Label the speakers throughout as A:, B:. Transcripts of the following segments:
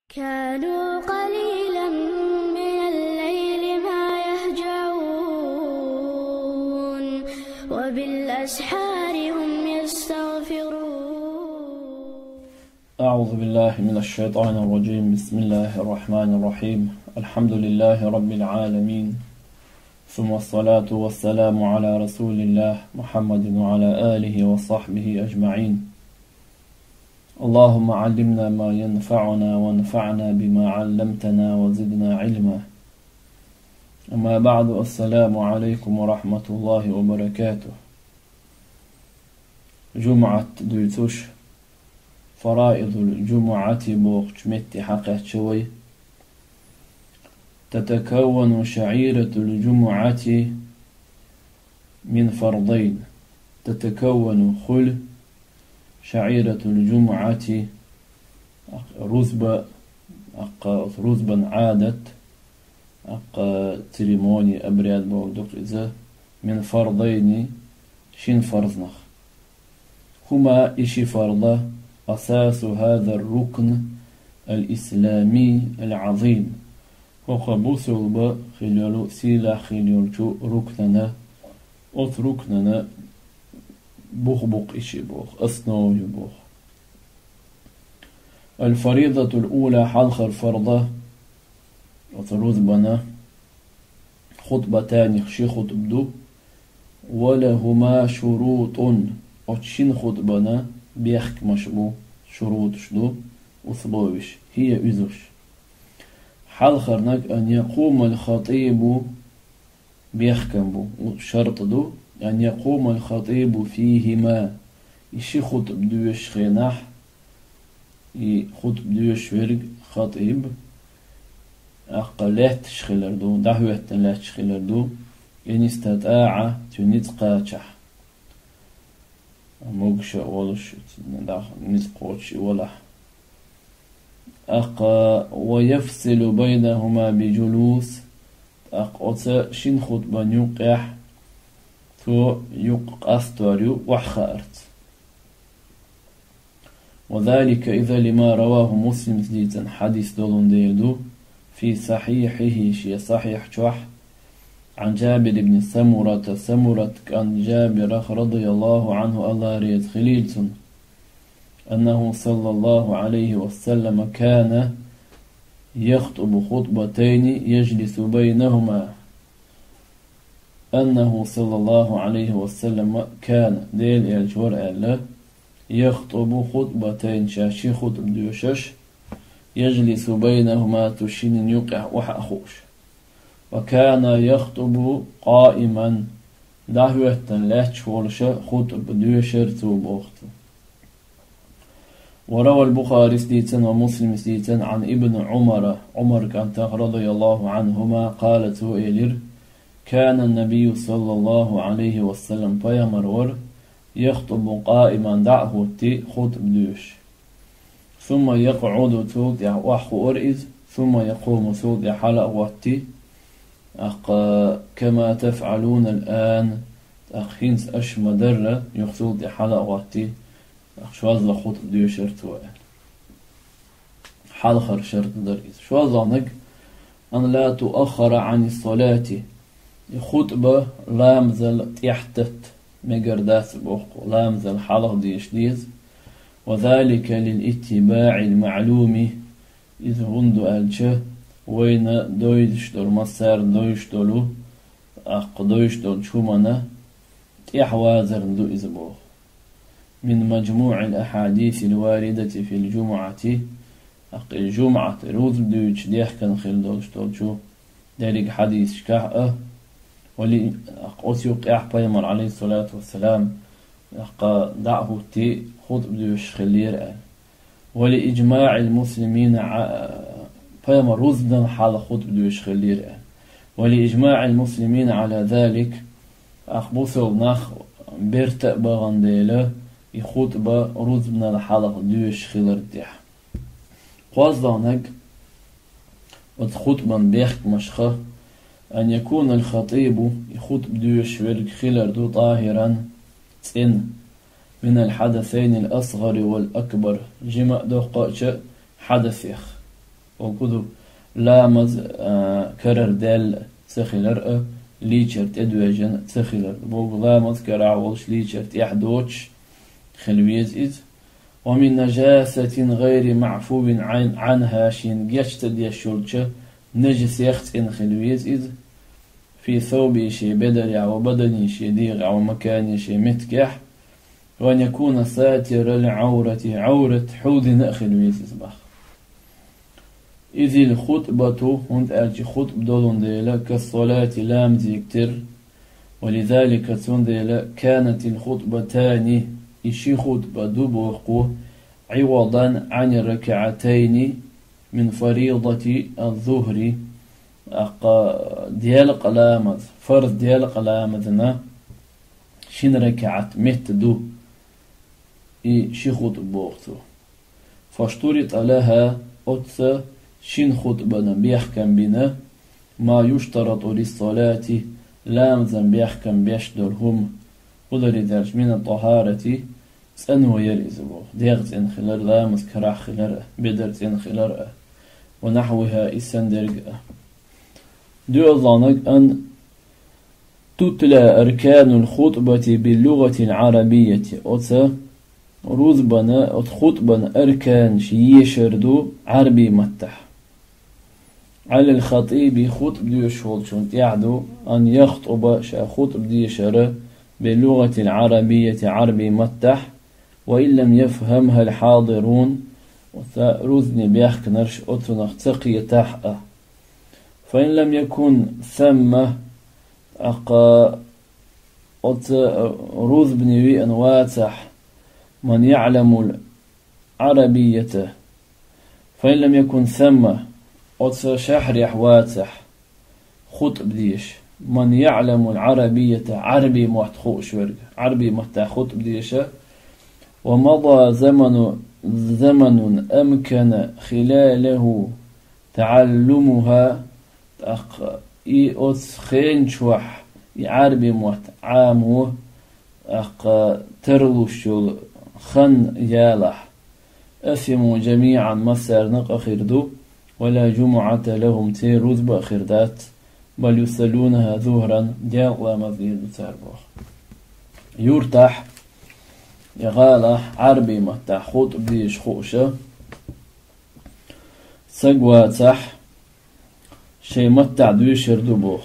A: كانوا قليلا من الليل ما يهجعون وبالأسحار هم يستغفرون.
B: أعوذ بالله من الشيطان الرجيم. بسم الله الرحمن الرحيم. الحمد لله رب العالمين، ثم الصلاة والسلام على رسول الله محمد وعلى آله وصحبه أجمعين. اللهم علمنا ما ينفعنا وانفعنا بما علمتنا وزدنا علما. أما بعد، السلام عليكم ورحمة الله وبركاته. جمعة دويتوش فرائض الجمعة بوقت متي حقات شوي. تتكون شعيرة الجمعة من فرضين. تتكون خل شعيرة الجمعة رزبا عادت تريموني أبرياد بوردوك إذا من فرضين شين فرضنخ هما إشي فرضة أساس هذا الركن الإسلامي العظيم. وقبوسوا بخلالو سيلا خلالو ركننا ركننا بوخ إشي بوخ أصنو يبوخ. الفريضة الأولى حلق الفرضة وترزبنا خطبتان خشي خطبدو ولهما شروط وتشين خطبنا بيخك مشبو شروط شدو وصبوش هي أزوش. حلخرنك أن يقوم الخطيب بيخكم بو شرط دو أن يقوم الخطيب فيهما. إشي خطب دوش خيناح خطب دوش ورق خطيب أقلات شخلر دو دعوة لا تشخلر دو إن استطاع تنتقاتح موقش ولش نتقوتش ولا ويفصل بينهما بجلوس أقوت شين خطبة يقح تو أستوريو وحخارت. وذلك إذا لما رواه مسلم جديدا حديث دولون ديردو في صحيحه شي صحيح شوح عن جابر بن سمرة كان جابر رضي الله عنه الله ريت خليلتن أنه صلى الله عليه وسلم كان يخطب خطبتين يجلس بينهما. أنه صلى الله عليه وسلم كان ديل الجور ألا يخطب خطبتين شاشي خطب دوشش يجلس بينهما تشين يقع وحأخوش. وكان يخطب قائما دعوة لا تشولش خطب دوشر توبوخت. وروى البخاري سديتا ومسلم سديتا عن ابن عمر كان رضي الله عنهما قالت إلير كان النبي صلى الله عليه وسلم بيامرور يخطب قائما دعه تي خطب دوش ثم يقعد توت وحو أرئز ثم يقوم توت حلق واتي كما تفعلون الآن أخينس أش مدرة يخطوط حلق واتي شواز لخطب دوش شرطوه حلقر شرط درئز شواز لنك أن لا تؤخر عن الصلاة خطبة لامزل تحتت مقردات بوخو لامزل حلق ديش ديز. وذلك للاتباع المعلوم إذ هندو ألشه وين دويش دول مسار دويش دولو دويش دول شومنا تحوازر دو إزبوخ. من مجموع الأحاديث الواردة في الجمعة الجمعة روز دويش ديح كان خيل دولش دولشو دارك حديث شكاه ولي أقوسيوق بيمر عليه الصلاة والسلام دعه تي خطب دوش خلير ولإجماع المسلمين بيمر رزدا حال خطب دوش خلير ولإجماع المسلمين على ذلك أخبوثو نخ بيرتق بغنديله يخطب رزبنا لحالق دوش خلير ديح قوازدانك وتخطبا بيخت مشخه أن يكون الخطيب يخطب دوش ورق خلر دو طاهرا من الحدثين الأصغر والأكبر جمع دو قاتش حدث يخ وكذو لامز كرر دال تخيلر ليشرت ادواجن تخيلر بوغ لامز كرع ولش ليشرت يحدوش خلويز إذ ومن نجاسة غير معفو عنها شين جشتد يشولش نجس يخت إن خلويز إذ في ثوب شي بدل أو بدني شي ديغ أو مكان شي متكح وأن يكون ساتر العورة عورة حوض نأخل ويزبخ إذ الخطبة هند أرجي خطب دولون ديلا كالصلاة لام زيكتر ولذلك تنديلا كانت الخطبتان إشي خطبة دوبوقو عوضا عن الركعتين من فريضة الظهر ديال قلامز فرض ديال قلامزنا شين ركعت متدو شي خطبة وقتو فاشترط لها أتس شين خطبة بيحكم بنا ما يشترط للصلاة لامزا بيحكم بيشدرهم قدر درج من الطهارة سأنو يرزبو ديغت إن خلال لامز كراح خلال بدرت إن خلال ونحوها إسندرق دو ظنك أن تتلى أركان الخطبة باللغة العربية أتس روزبنا خطبا أركان يشردو عربي متح على الخطيب خطب ديو شولشون يعدو أن يخطب خطب ديشر باللغة العربية عربي متح وإن لم يفهمها الحاضرون روزني بيحكنرش أتنخ تقي تحقه فإن لم يكن ثم روز بنيوي أن واتح من يعلم العربية فإن لم يكن ثم شحر واتح خطب ديش من يعلم العربية عربي محتخوش ورق عربي محتخ خطب ديش ومضى زمن أمكن خلاله تعلمها خين شوح عربي محت عامه ترلوشل خن يالح أثموا جميعا مسار نقخردو ولا جمعة لهم تيروز بأخردات بل يسلونها ظهرا جاء مزيد تربوخ يرتاح يغاله عربي متاح خوت بديش خوشة سقواتح شي متع دويشر دوبوخ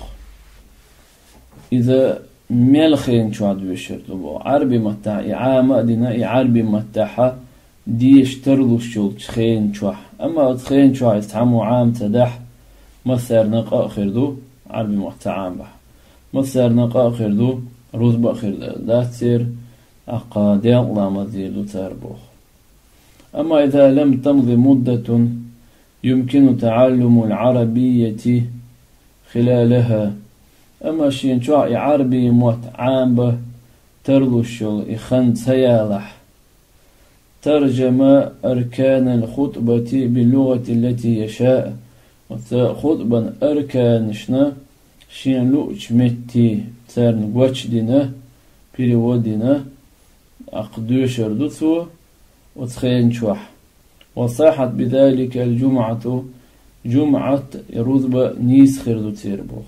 B: إذا ملخين شو دويشر دوبوخ عربي متاع إعامة دينا عربي متاحة ديش ترلو شول خين شوح أما خين شوح يستعمو عام تدح مسار نقا خردو عربي متاع عام بح مسار نقا خردو روز بأخردو لا تصير أقادين الله مزيد تربوخ أما إذا لم تمض مدة يمكن تعلم العربية خلالها أما شين شوع عربي موت عام به ترلو الشغل إخن سيالح ترجم أركان الخطبة باللغة التي يشاء خطبا أركان شنا شين لوش متي ترن وچدنا بريودنا أقدوشر دوثو وتخين شوح وصاحت بذلك الجمعة جمعة رزبة نيس خردو تيربوخ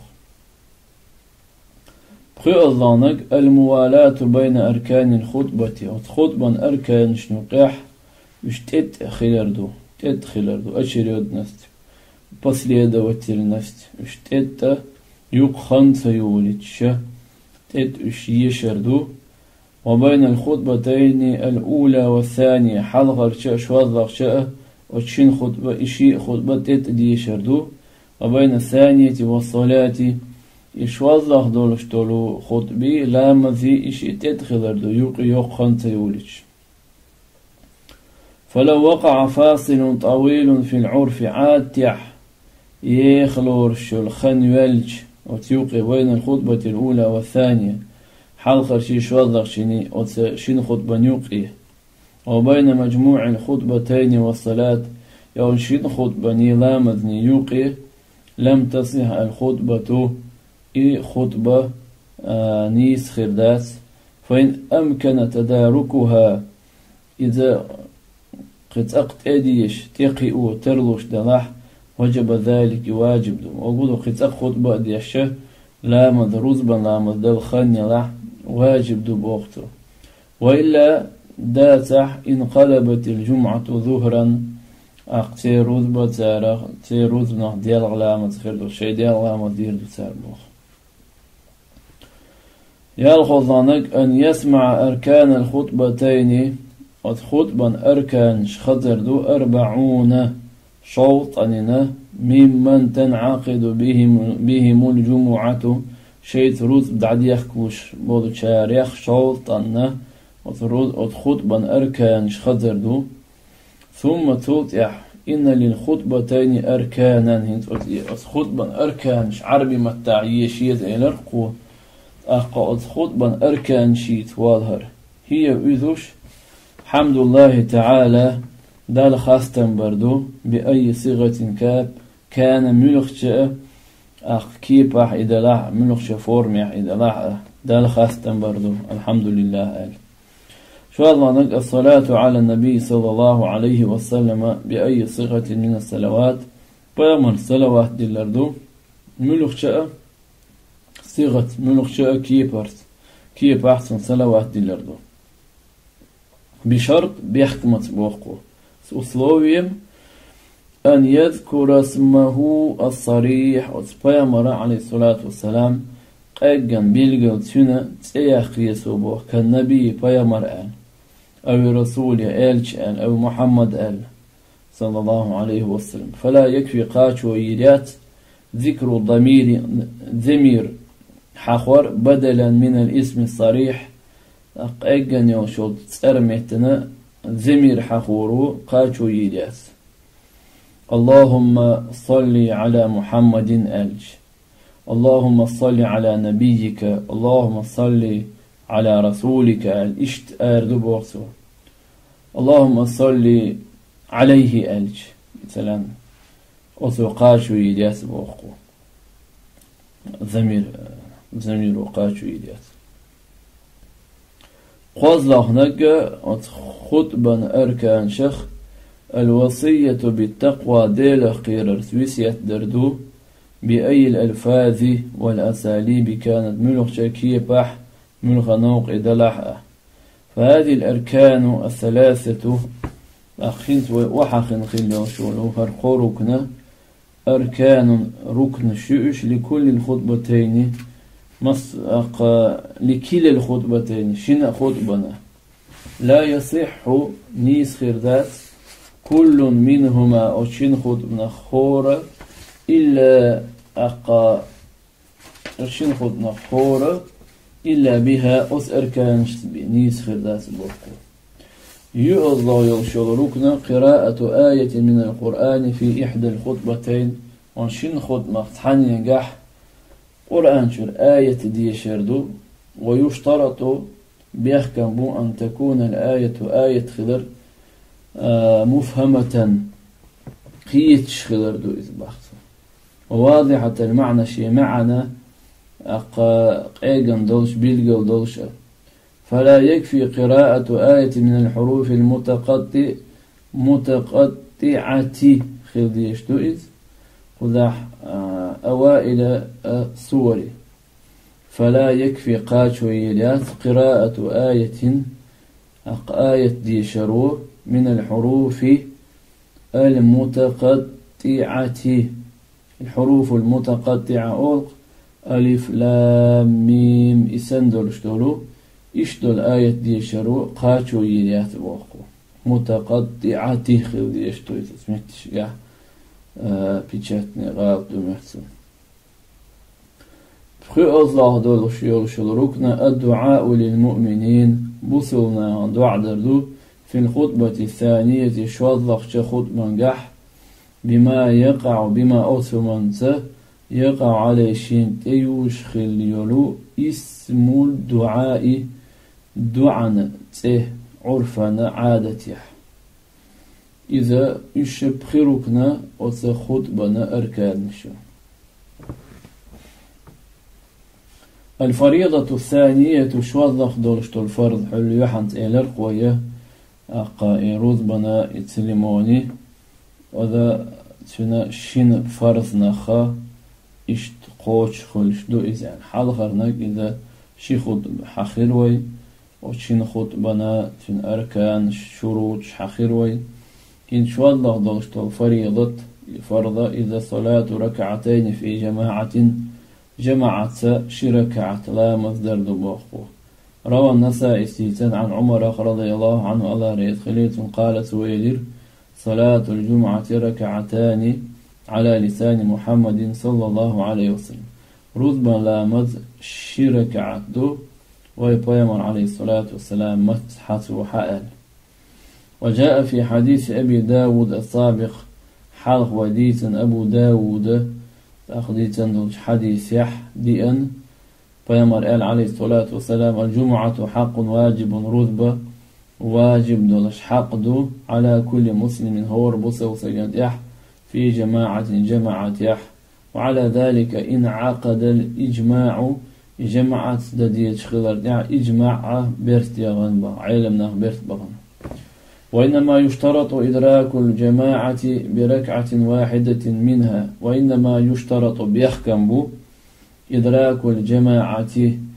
B: بخي الظانك الموالاة بين أركان الخطبة وخطبا أركان شنقاح مش خلردو خلردو أشريود نفت بس ليدا وتير نفت مش يوق خمسة يولتش وش يشردو وبين الخطبتين الأولى والثانية حلغر شاء شوضغ شاء وتشين خطبة إشي خطبة دي شردو وبين الثانية والصلاة إشوضغ دولش دولو خطبي لا مذي إشي تدخلردو يوق خنت يولج فلو وقع فاصل طويل في العرف عاتح يخلور شل خنولج وتيوقي بين الخطبة الأولى والثانية حلقة شي شوضغ شيني شين خطبة نيوقي وبين مجموع الخطبتين والصلاة يون شين خطبة نيلامذ نيوقي لم تصح الخطبة خطبة نيس خردات فإن أمكن تداركها إذا قد أقت أديش تقئ ترلوش دلاح وجب ذلك واجب دو وقولوا خطأ خطبة ديشه لا مدروز بن لا مدل خاني لا واجب دو بوقته وإلا داتح انقلبت الجمعة ظهرا تيروز بتارخ تيروز نح ديال غلامة خير شيء ديال غلامة دير دو تار بوخ يالخوضانك أن يسمع أركان الخطبتين والخطبة أركان شخطر دو 40 شوطا ممن تنعقد بهم الجمعة شيء تروز بعد يخكوش بودو شاريخ شوطا والخطبة أركان شخطر دو ثم توضح إن للخطبتين أركانا الخطبة أركان عربي متعيشية إلى القوة أقعد خطبا أركان شيت واظهر هي أذوش حمد الله تعالى دال خاستن بردو بأي صيغة كان ملخشة كيبح إذا لا ملخشة فورميح إذا لا دال خاستن بردو الحمد لله آل شاء الله نك الصلاة على النبي صلى الله عليه وسلم بأي صيغة من الصلوات بيامر صلوات دلردو ملخشة صيغة ملخشة كيب أحسن صلوات دلردو بشرط بيحكمة بوقو أسلوبهم أن يذكر اسمه الصريح وتبيامر عليه الصلاة والسلام أجن بيلغل تشنا تياخي يسوبوه كالنبي بيامر آل أو رسول آلش آل أو محمد آل صلى الله عليه وسلم فلا يكفي قاش ويريات ذكر ضمير حخور بدلا من الاسم الصريح أجن يوشل ترمتنا ضمير حخورو قاچو يريات اللهم صل على محمد آلج اللهم صل على نبيك اللهم صل على رسولك الاشت أردو بوغسو اللهم صل عليه آلج مثلا أسو قاچو يريات بوغقو ضمير وقاچو يريات قوزلاه نجا خطبا أركان شخ الوصية بالتقوى ديل خير سويسية دردو بأي الألفاظ والأساليب كانت ملغ شكية بح ملغ نوق إدلحة فهذه الأركان الثلاثة أخنت وحخن خلو شولو هرقو ركن أركان ركن شؤش لكل الخطبتين لكل الخطبتين شنا خطبنا لا يصح نيس خردات كل منهما أو شن خطبنا خورة إلا شن خطبنا خورة إلا بها أس أركان نيس خردات بوقو يؤذى يغشل ركن قراءة آية من القرآن في إحدى الخطبتين وشن خطبنا تحن ينجح قرآن شر آية دي شردو ويشترط بيحكم بو أن تكون الآية آية خضر مفهمة قيتش خضر دو إذباخت وواضحة المعنى شي معنى قيغن دولش بيلغل دولش فلا يكفي قراءة آية من الحروف المتقطعة خضيش دو إذ خذح أوائل السور فلا يكفي قاچو يليات قراءة آية دي شرو من الحروف المتقطعة الحروف المتقطعة أولق ألف لام ميم إسندل اشتولو اشتول آية دي شرو قاچو يليات بوقو متقطعة خذ اشتول تسمعتش قاع بيتشاتني غالب دمحسن بخي الله دولش يغشل ركن الدعاء للمؤمنين بصلنا دعاء دردو في الخطبة الثانية شوضخ خطبا قح بما أوثمنت يقع على شين تيوش خليولو اسم الدعاء دعنا ته عرفنا عادته إذا يشبخركنا وتخطبنا أركان شو الفريضة الثانية شوضخ دولشت الفرض حلو يحنت إلى القوية أقا إيروز بنا يتسلموني وذا تنا شين فرض نخا إشت قوش خلش دو إذا حال خرناك إذا شي خد حخيروي وشين خد بنا تن أركان شروط حخيروي إن شاء الله ضلشت الفريضة فرض إذا صلاة ركعتين في جماعة شركعة لا مصدر دباخو. روى النسائي سيتان عن عمر رضي الله عنه الله ريت خليت قالت ويلر صلاة الجمعة ركعتان على لسان محمد صلى الله عليه وسلم رتبا لا مز شركعة دو ويبيمر عليه الصلاة والسلام مسحة وحائل. وجاء في حديث أبي داود السابق حلق وديث أبو داود تأخذيتن حديث يح ديئن بيامر قال عليه الصلاة والسلام الجمعة حق واجب رتبة واجب دولش حق دو على كل مسلم هو ربصة وسجد يح في جماعة يح. وعلى ذلك إن عقد الإجماع جماعة دديت خلال إجماع برت يغنبا علمنا برت بغن. وإنما يشترط إدراك الجماعة بركعة واحدة منها وإنما يشترط بيحكم بو إدراك الجماعة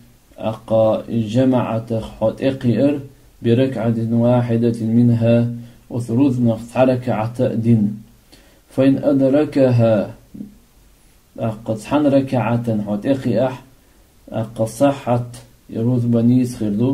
B: جماعة خط إقئر بركعة واحدة منها وثلث ركعة دين فإن أدركها قد حن ركعة خط إقئح قد صحت يروز بنيس خردو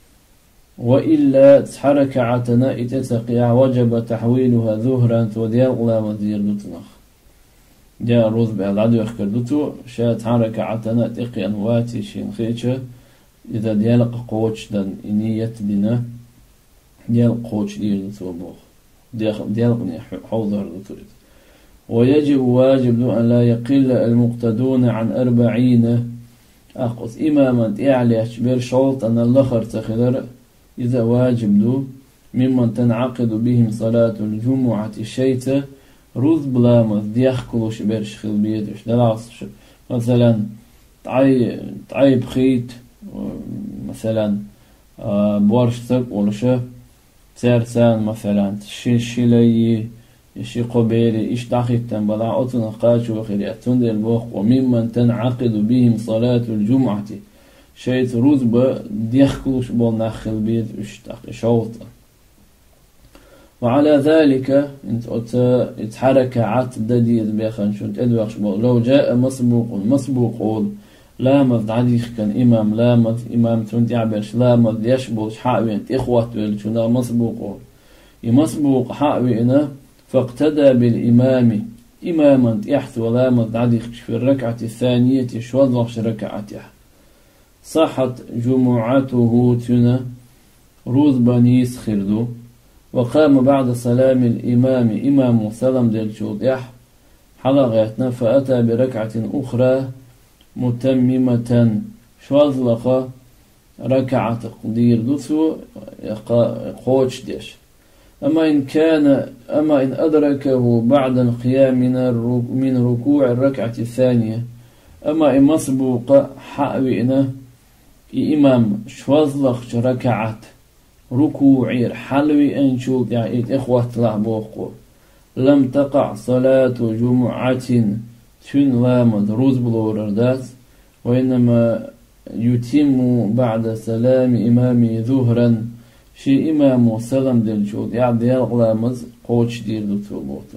B: وإلا تحرك عتنا إتسقيا وجب تحويلها ظهرا وديال لا مدير دوتنخ جاء الروز بعد يخكردوتو شا تحرك عتنا تقي أنواتي شين خيتشا إذا ديال قوتش دن إنية دينا ديال قوتش دير دوتو بوخ ديال قني حوضر دوتو. ويجب واجب أن لا يقل المقتدون عن 40 أقص إماما إعلي أشبير شوط أن اللخر تخدر إذا واجب دو ممن تنعقد بهم صلاة الجمعة شيطة روز بلامز ديخكلوش بيرش خل بيدش دلعص مثلا تعي بخيت مثلا بورش تك ولشه ترسان مثلا شيلي شي قبيري إيش داخلتن بلا أتنا قاشو وخيري أتون دي البوخ. وممن تنعقد بهم صلاة الجمعة شيت روز ديخكلوش بول ناخل بيد اشتاق شوطة. وعلى ذلك انت اتحرك عت ددي بيخن شو تدوخش بول لو جاء مسبوق لا مذ عديخ كان إمام لا مذ إمام تنت يعبرش لا مذ يشبوش حاوي انت إخوة شو مسبوق يمسبوق حاوينا فاقتدى بالإمام إماما يحث ولا مذ عديخ في الركعة الثانية شوضغش ركعته صحت جمعته تنا روز بنيس خردو. وقام بعد سلام الإمام إمام سلام ديل شوضيح حلقاتنا فأتى بركعة أخرى متممة شوضلق ركعة قدير دوثو قوش ديش. أما إن أدركه بعد القيام من ركوع الركعة الثانية أما إن مسبوق حاوئنا إمام شوزلق ركعت ركوعير حلوي أنشوط يعني إخوة لعبوقو لم تقع صلاة جمعة تن لا مدروز بلوردات وإنما يتم بعد سلام إمامي ظهرا شي إمام سلام دلشوط يعني يغلامز قوش دير دوتو بوتو.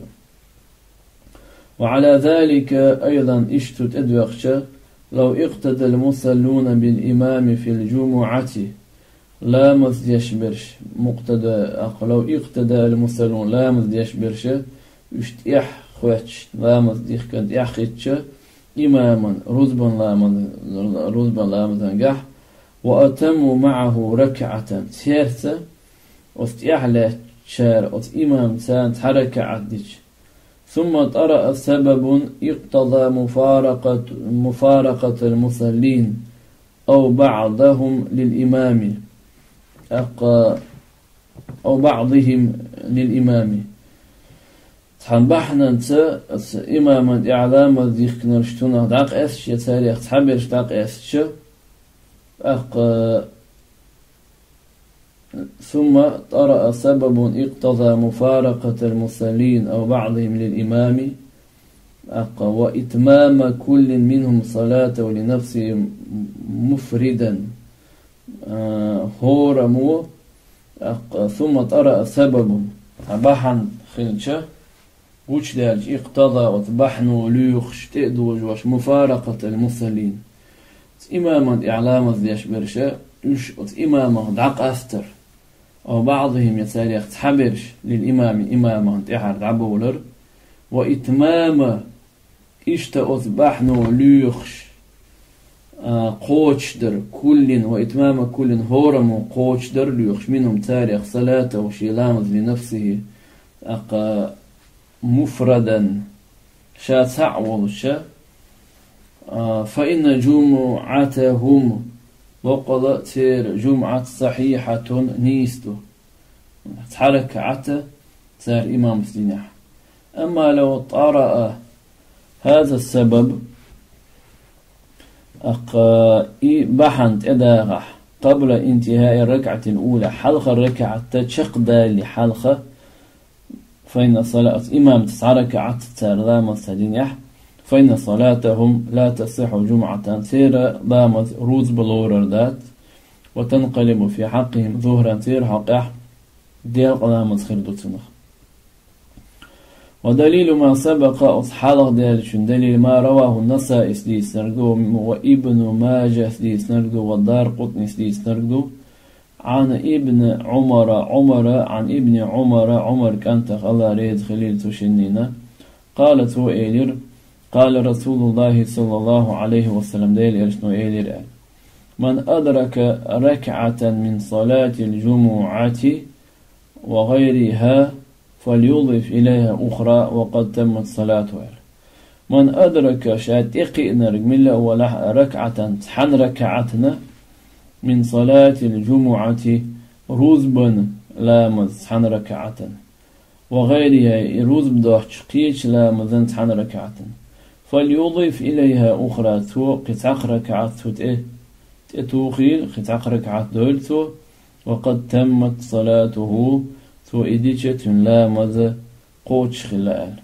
B: وعلى ذلك أيضا اشتت أدوخشة لو اقتدى المصلون بالإمام في الجمعة لا مذ يشبرش مقتدى لو اقتدى المصلون لا مذ يشبرش اشتيح خواتش لا مذ يخكد يحخدش إماما رزبا لا مذ نجح وأتموا معه ركعة ثالثة واستيح له شار إمام سان حركة عدش ثم طرأ سبب اقتضى مفارقة المصلين أو بعضهم للإمام أو بعضهم للإمام تحنبحنا انت إماما إعلام ذيك نرشتنا داق أسش يتاريخ تحبرش داق أسش ثم طرأ سبب اقتضى مفارقة المصلين أو بعضهم للإمام وإتمام كل منهم صلاته لنفسه مفردا هورمو ثم طرأ سبب بحن خلشة وش دالج اقتضى وتبحنوا ليخش تأدوج وش مفارقة المصلين إماما إعلام ديش برشا يش إماما دعق أفتر أو بعضهم يسالي تحبرش للإمام إماما تحر عبولر وإتمام إشتا أتبحنوا ليخش قوشدر كل وإتمام كل هورم قوشدر ليخش منهم تاريخ صلاة وشيلامز لنفسه مفردا شا تعوض شا فإن جمعتهم وقضى تير جمعة صحيحة نيستو تحرك عتا تار إمام سلينح أما لو طرأ هذا السبب بحنت إداغح قبل انتهاء الركعة الأولى حلقة الركعة تشقدا لحلقة فإن صلاة إمام تسع ركعات تار سلينح فإن صلاتهم لا تصح جمعة تير ضامت روز بلورر ذات وتنقلب في حقهم ظهرا تير حقح ديال قلامت خردوتنخ ودليل ما سبق أصحالق ديالشن دليل ما رواه النسائي سديس نرقو وابن ماجه سديس نرقو والدار قطني سديس نرقو عن ابن عمر عن ابن عمر كانت الله ريد خليل تشنينا قالت هو إيلير قال رسول الله صلى الله عليه وسلم ديل إرشنو إيلير من أدرك ركعة من صلاة الجمعة وغيرها فليضيف إليها أخرى وقد تمت صلاته. من أدرك شاتقي نرق من ولا ركعة تحن ركعتنا من صلاة الجمعة روزبا لامز تحن ركعة وغيرها روزب شقيش لامز تحن ركعة فليضيف إليها أخرى تو قطع ركعة توخيل قطع ركعة دولتو وقد تمت صلاته تو إديشة لا ماذا قوتش خلال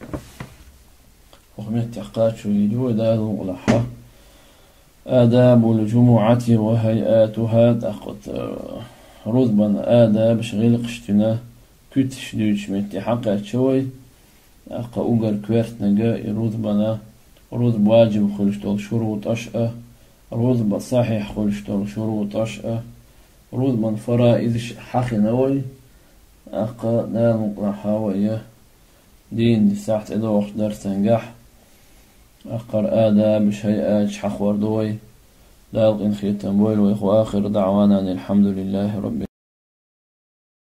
B: وخميت تحقات شو يدو دال غلحة آداب الجمعة وهيئاتها تأخذ رزبا آداب شغيل قشتنا كتش دوش متي حقات شوي أقا أوغر كويرت نجا رزبنا رزب واجب خلشتول شروط أشأة رزب صحيح خلشتول شروط أشأة رزبا فرائض حقي نوي أقا نال حاوية دين ساعة إدوخ درس نجح أقر آداب شيئات حخور دوي دالق إن خيتم بويل وإخو آخر دعوانا الحمد لله رب